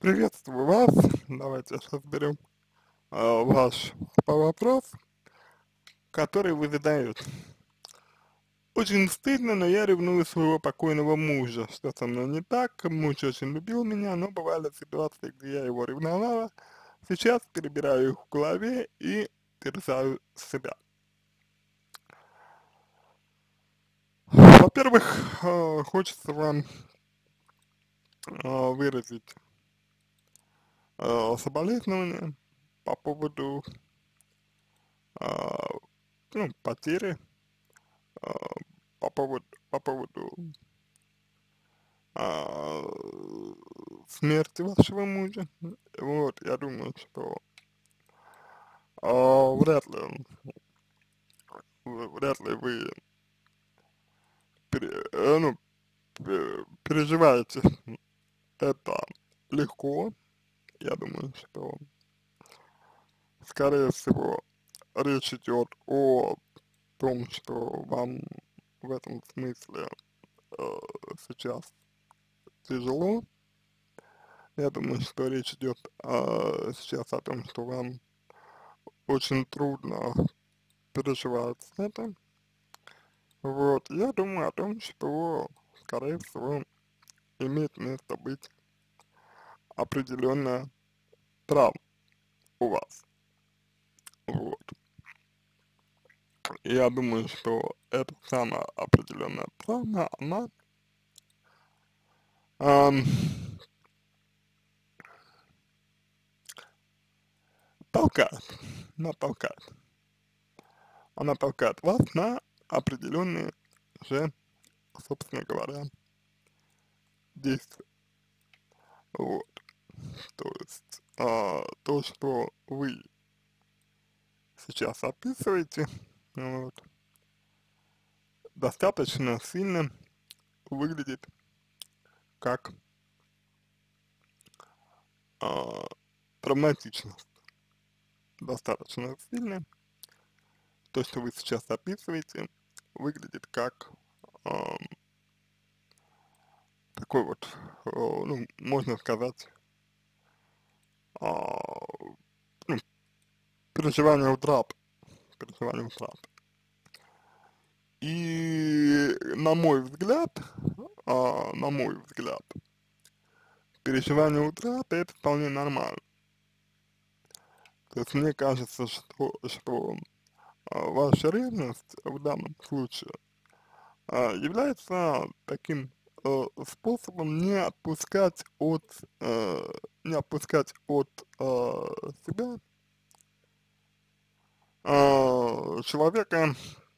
Приветствую вас. Давайте разберем ваш вопрос, который вы задаете. Очень стыдно, но я ревную своего покойного мужа. Что со мной не так? Муж очень любил меня, но бывали ситуации, где я его ревновала. Сейчас перебираю их в голове и терзаю себя. Во-первых, хочется вам выразить соболезнования по поводу а, потери, а, по поводу а, смерти вашего мужа. Вот, я думаю, что вряд ли, вряд ли вы переживаете это легко. Я думаю, что, скорее всего, речь идет о том, что вам в этом смысле э, сейчас тяжело. Я думаю, что речь идет сейчас о том, что вам очень трудно переживать это. Вот, я думаю о том, что, скорее всего, имеет место быть определенная травма у вас. Вот. Я думаю, что эта самая определенная травма, она ам, толкает, она толкает, она толкает вас на определенные же, собственно говоря, действия. Вот. То есть, то, что вы сейчас описываете, вот, достаточно сильно выглядит как а, травматичность, достаточно сильно. То, что вы сейчас описываете, выглядит как ам, такой вот, ну, можно сказать, а, ну, переживание утраты, переживание утраты. И на мой взгляд, переживание утраты это вполне нормально. То есть мне кажется, что ваша ревность в данном случае является таким способом не отпускать от себя человека,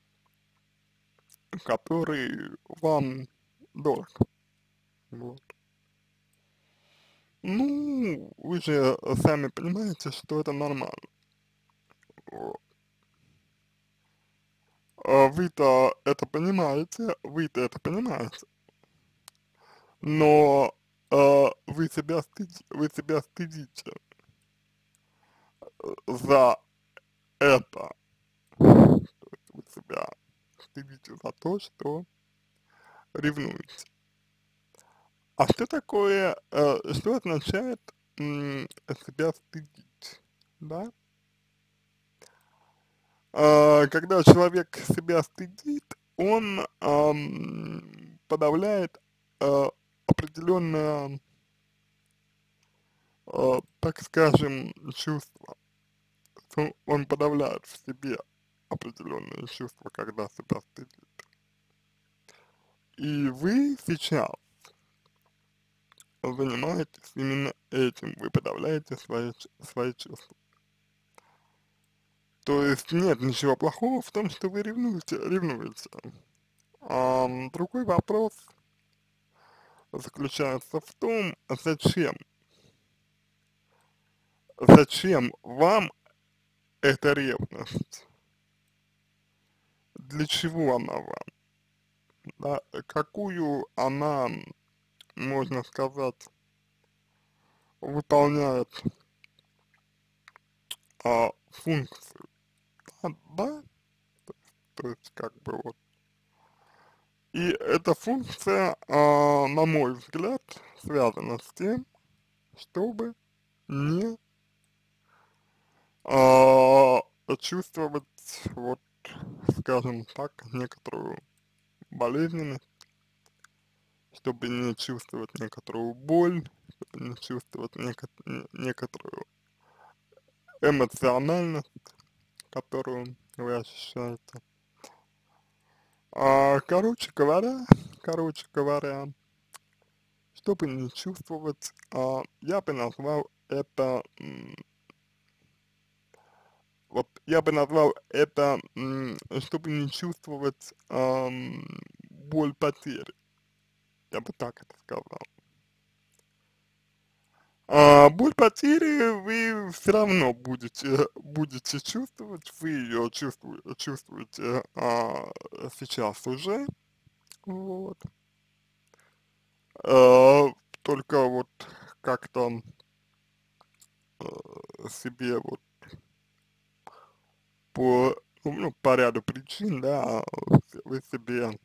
который вам дорог. Вот. Ну, вы же сами понимаете, что это нормально. Вот. Вы-то это понимаете, но вы себя стыдите за это. То есть вы себя стыдите за то, что ревнуете. А что такое, что означает себя стыдить, да? Когда человек себя стыдит, он подавляет определенное, так скажем, чувство. Он подавляет в себе определенные чувства, когда себя стыдит. И вы сейчас занимаетесь именно этим, вы подавляете свои чувства. То есть нет ничего плохого в том, что вы ревнуете. Другой вопрос заключается в том, зачем вам эта ревность, для чего она вам, да, какую она, можно сказать, выполняет функцию, да, то есть как бы вот. И эта функция, на мой взгляд, связана с тем, чтобы не а, чувствовать, вот, скажем так, некоторую болезненность, чтобы не чувствовать некоторую боль, чтобы не чувствовать некоторую эмоциональность, которую вы ощущаете. Короче говоря, чтобы не чувствовать, я бы назвал это, вот я бы назвал это, чтобы не чувствовать боль потери, я бы так это сказал. Боль потери вы все равно будете чувствовать, вы ее чувствуете сейчас уже, вот. А, Только вот как-то себе вот по ряду причин, да, вы себе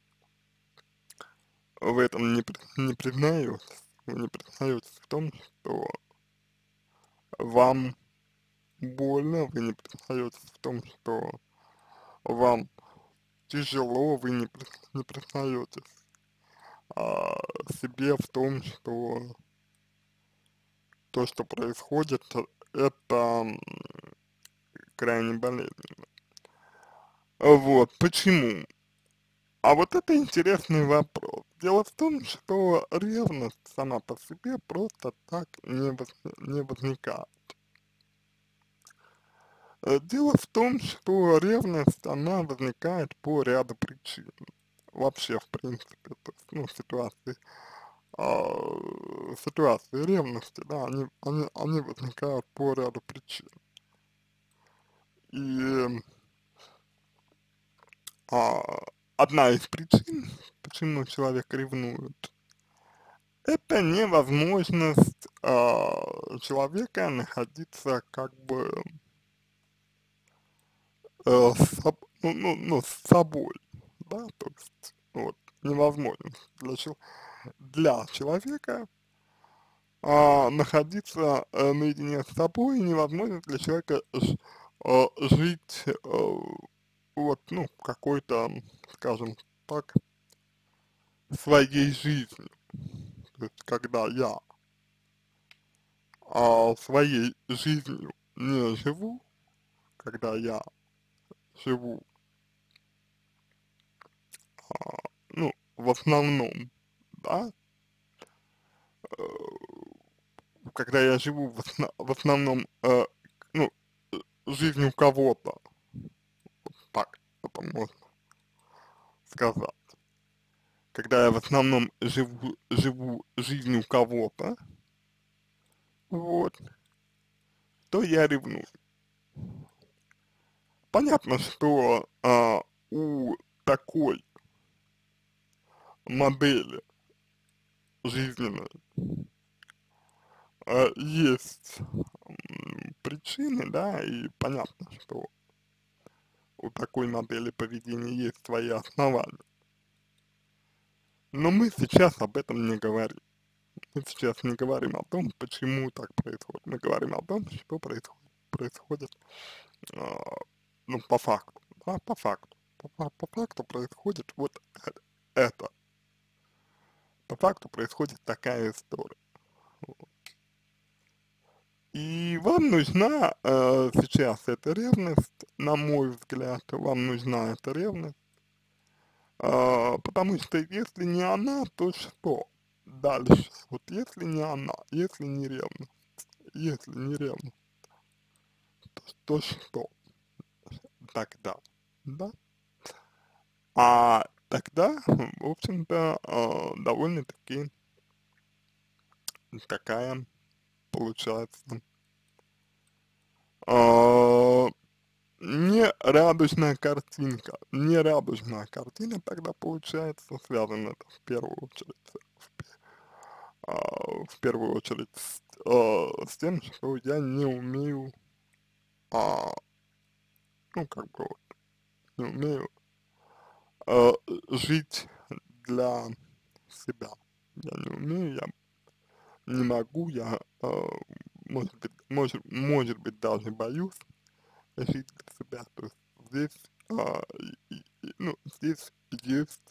в этом не признаетесь, вы не признаетесь в том, что вам больно, вы не признаетесь в том, что вам тяжело, вы не признаетесь себе в том, что то, что происходит, это крайне болезненно. Вот, почему? А вот это интересный вопрос. Дело в том, что ревность сама по себе просто так не возникает. Дело в том, что ревность, она возникает по ряду причин. Вообще, в принципе, то есть, ну, ситуации ревности, да, они возникают по ряду причин. И а, одна из причин, почему человек ревнует, это невозможность человека находиться как бы с собой, да, то есть вот невозможно для человека находиться наедине с собой, невозможно для человека жить вот, ну, какой-то, скажем так, своей жизнью. То есть, когда я своей жизнью не живу, когда я живу, ну, в основном, да, когда я живу в основном, ну, жизнью кого-то, так это можно сказать. Когда я в основном живу жизнью кого-то, вот, то я ревную. Понятно, что у такой модели жизненной есть причины, да, и понятно, что у такой модели поведения есть свои основания. Но мы сейчас об этом не говорим. Мы сейчас не говорим о том, почему так происходит. Мы говорим о том, что происходит, а, ну, по факту, да, по факту. По факту происходит вот это. По факту происходит такая история. И вам нужна сейчас эта ревность, на мой взгляд, вам нужна эта ревность, потому что если не она, то что дальше? Вот если не она, если не ревность, то что тогда, да? Тогда, в общем-то, довольно-таки такая получается а, не радужная картина тогда получается, связана это в первую очередь с тем, что я не умею, а, ну, как бы вот, не умею а, жить для себя. Я не умею, не могу, я, может быть, даже боюсь решить для себя. То есть здесь, ну, здесь есть,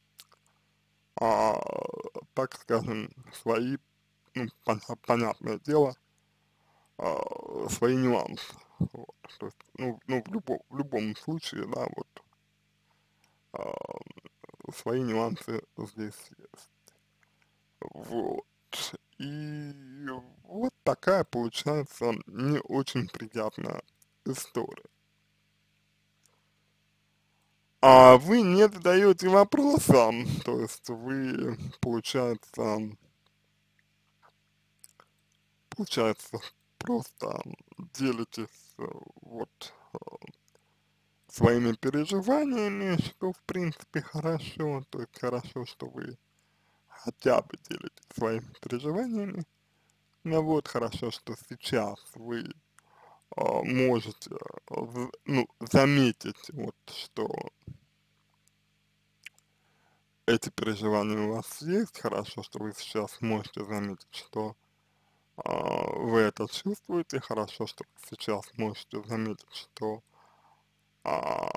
а, так скажем, свои, ну, понятное дело, свои нюансы. Вот. То есть, ну, в любом случае, да, вот, свои нюансы здесь есть. Вот. И вот такая получается не очень приятная история. А вы не задаете вопроса, то есть вы, получается, просто делитесь вот своими переживаниями, что в принципе хорошо, то есть хорошо, что вы хотя бы делитесь своими переживаниями. Ну вот, хорошо, что сейчас вы можете, ну, заметить, вот, что эти переживания у вас есть, хорошо, что вы сейчас можете заметить, что вы это чувствуете, хорошо, что вы сейчас можете заметить, что а,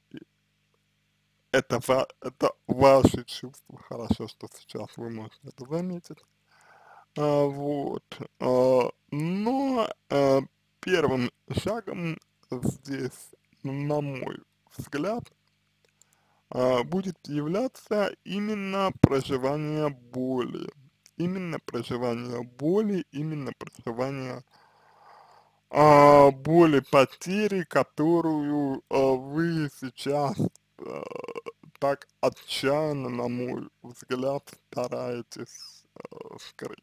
это ваши чувства, хорошо, что сейчас вы можете это заметить. Вот, но первым шагом здесь, на мой взгляд, будет являться именно проживание боли. Именно проживание боли, именно проживание боли потери, которую вы сейчас а, так отчаянно, на мой взгляд, стараетесь скрыть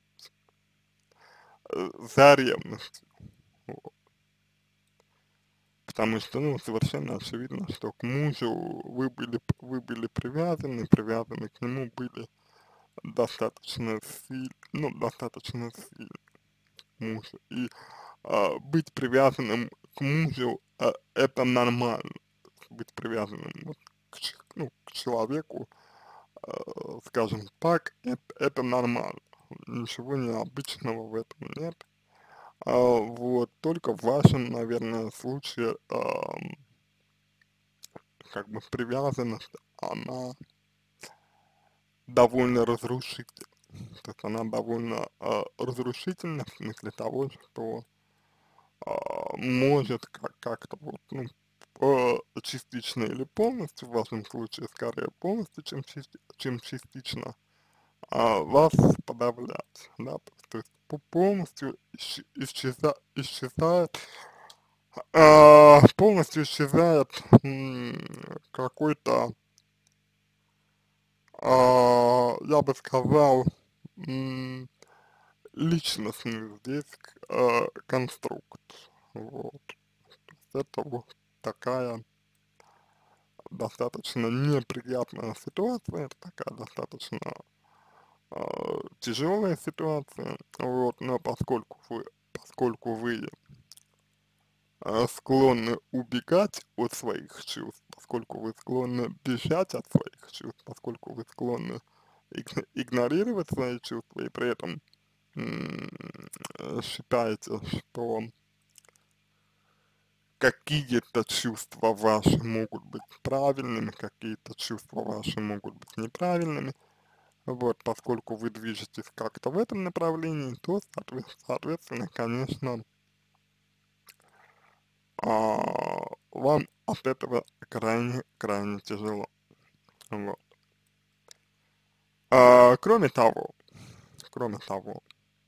за ревностью. Вот. Потому что, ну, совершенно очевидно, что к мужу вы были привязаны к нему были достаточно сильно к мужу. И быть привязанным к мужу, это нормально. Быть привязанным вот ну, к человеку, скажем так, это нормально. Ничего необычного в этом нет. Вот, только в вашем, наверное, случае, как бы привязанность, она довольно разрушительна. То есть она довольно разрушительна в смысле того, что может как-то вот, ну, частично или полностью, в вашем случае скорее полностью, чем частично, вас подавлять, да, то есть полностью исчезает, полностью исчезает какой-то, я бы сказал, м, личностный здесь конструкт, вот. Это вот такая достаточно неприятная ситуация, это такая достаточно тяжелая ситуация, вот, но поскольку вы склонны убегать от своих чувств, поскольку вы склонны бежать от своих чувств, поскольку вы склонны игнорировать свои чувства и при этом м, считаете, что какие-то чувства ваши могут быть правильными, какие-то чувства ваши могут быть неправильными. Вот, поскольку вы движетесь как-то в этом направлении, то, соответственно, конечно, вам от этого крайне тяжело. Вот. Кроме того, кроме того,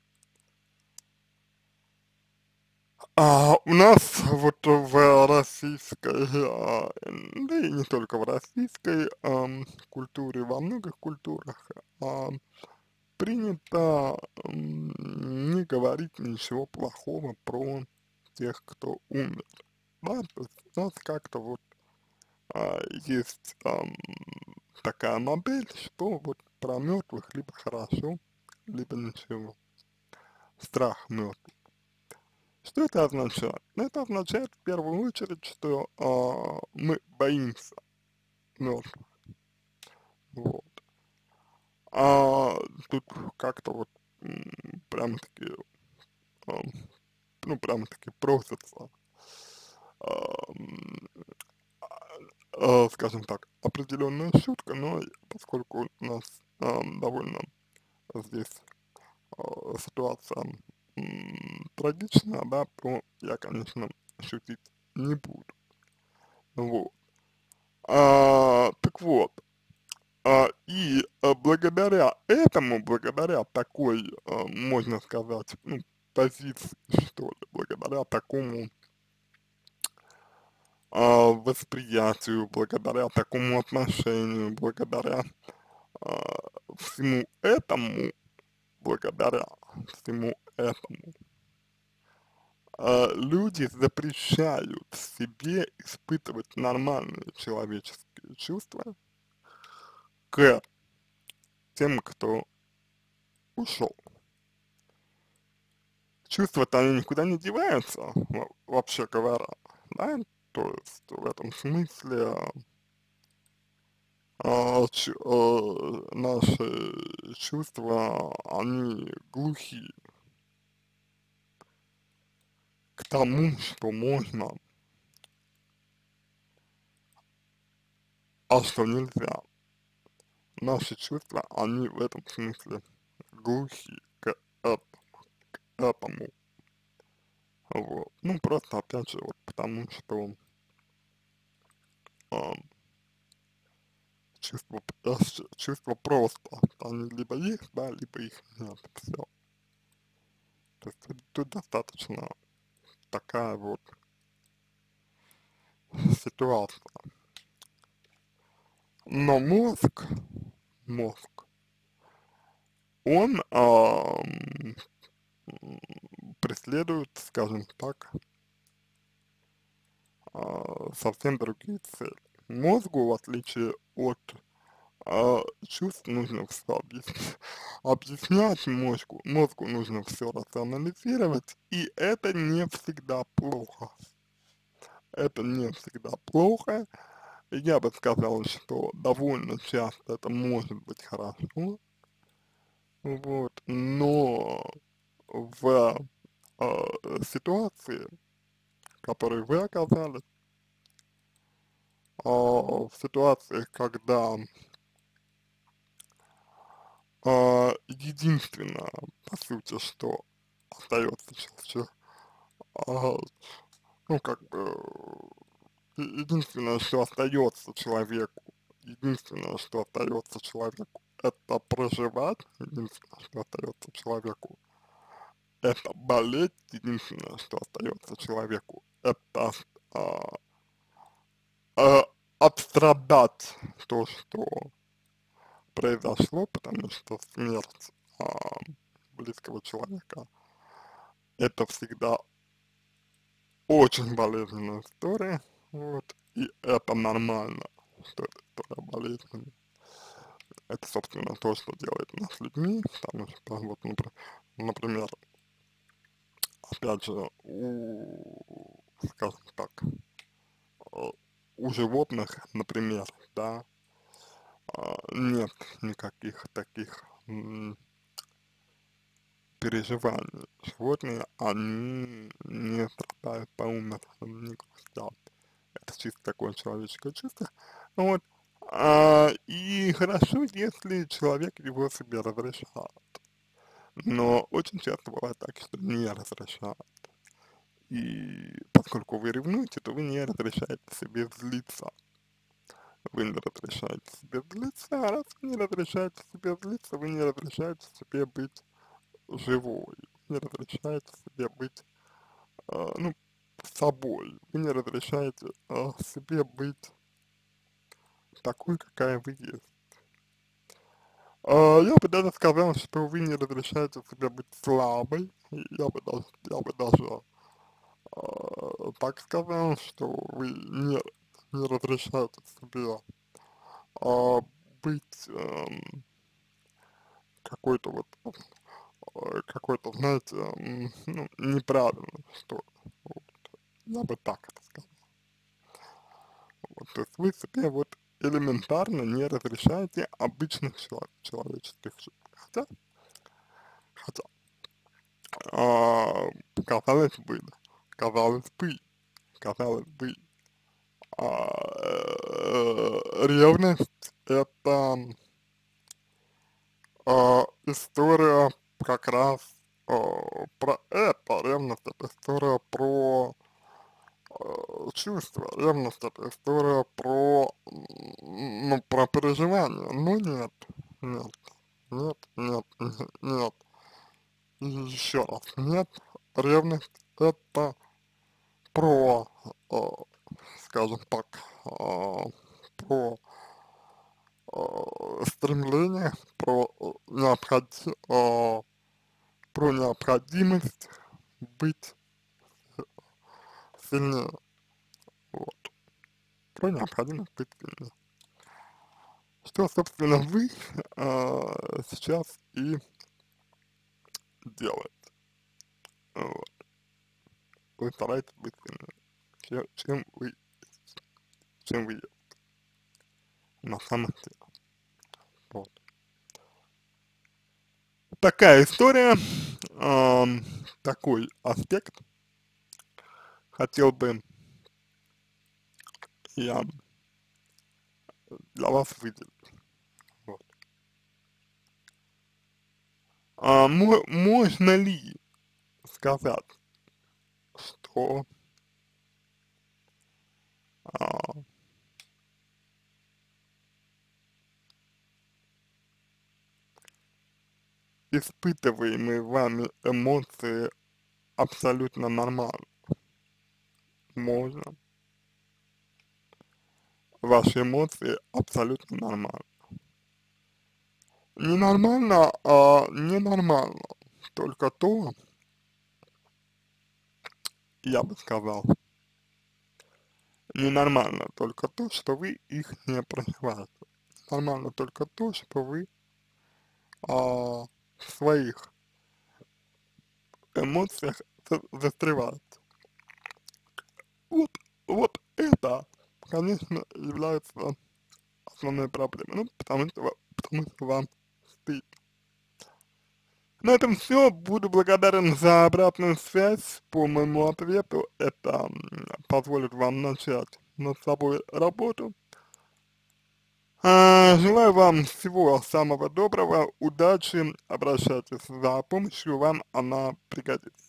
у нас вот в российской, да и не только в российской культуре, во многих культурах принято не говорить ничего плохого про тех, кто умер. Да, то есть у нас как-то вот есть такая модель, что вот про мертвых либо хорошо, либо ничего. Страх мертвых. Что это означает? Ну, это означает в первую очередь, что мы боимся мертвых. Вот. А тут как-то вот прям-таки, а, ну, прям-таки просятся, ам, скажем так, определенная шутка, но поскольку у нас довольно здесь ситуация трагичная, да, то я, конечно, шутить не буду. Вот. Так вот, благодаря этому, благодаря такой, можно сказать, ну, позиции, что ли, благодаря такому восприятию, благодаря такому отношению, благодаря а, всему этому, благодаря всему этому, люди запрещают себе испытывать нормальные человеческие чувства к тем, кто ушел. Чувства-то они никуда не деваются, вообще говоря, да, то есть в этом смысле наши чувства, они глухи к тому, что можно, а что нельзя. Наши чувства, они в этом смысле глухи к этому. Вот. Ну, просто, опять же, вот потому что а, чувства просто, они либо есть, да, либо их нет, все. То есть тут достаточно такая вот ситуация. Но мозг, он преследует, скажем так, совсем другие цели. Мозгу, в отличие от чувств, нужно все объяснять мозгу нужно все рационализировать, и это не всегда плохо. Это не всегда плохо. Я бы сказал, что довольно часто это может быть хорошо, вот, но в ситуации, в которой вы оказались, в ситуации, когда единственное, по сути, что остается а, ну, как бы, единственное, что остается человеку, единственное, что остается человеку, это проживать, единственное, что остается человеку, это болеть, единственное, что остается человеку, это а, отстрадать то, что произошло, потому что смерть близкого человека это всегда очень болезненная история, вот, и это нормально, что эта история болезненная. Это, собственно, то, что делает нас людьми, потому что, вот, например, опять же, скажем так, э, у животных, например, да, нет никаких таких переживаний. Животные, они не страдают по умершим, не грустят. Это чисто такое человеческое чувство. Вот. И хорошо, если человек его себе разрешает. Но очень часто бывает так, что не разрешает. И поскольку вы ревнуете, то вы не разрешаете себе злиться. Вы не разрешаете себе злиться, а раз вы не разрешаете себе злиться, вы не разрешаете себе быть живой, не разрешаете себе быть, ну, собой, вы не разрешаете себе быть такой, какая вы есть. Я бы даже сказал, что вы не разрешаете себе быть слабой, я бы даже так сказал, что вы не разрешаете себе а, быть какой-то вот, какой-то, знаете, ну, неправильный, что ли. Вот. Я бы так это сказал. Вот, то есть вы себе вот элементарно не разрешаете обычных человеческих чувств. Хотя а, казалось бы, казалось бы, казалось бы, ревность это история как раз про это, ревность это история про чувства, ревность это история про, ну, про переживания, ну нет, нет, нет, нет, нет, еще раз, нет, ревность это про, э, скажем так, про стремление, про необходимость быть сильнее, вот, про необходимость быть сильнее. Что, собственно, вы сейчас и делаете, вот. Вы стараетесь быть сильнее, чем вы, чем вы на самом деле, вот. Такая история, такой аспект хотел бы я для вас выделить. Вот. Можно ли сказать, что а, испытываемые вами эмоции абсолютно нормальны? Можно. Ваши эмоции абсолютно нормальны. Ненормально, а ненормально. Только то, я бы сказал, ненормально только то, что вы их не проживаете. Нормально только то, что вы в своих эмоциях застреваете. Вот, вот это, конечно, является основной проблемой. Ну, потому что вам стыдно. На этом все. Буду благодарен за обратную связь по моему ответу. Это позволит вам начать над собой работу. Желаю вам всего самого доброго, удачи, обращайтесь за помощью, вам она пригодится.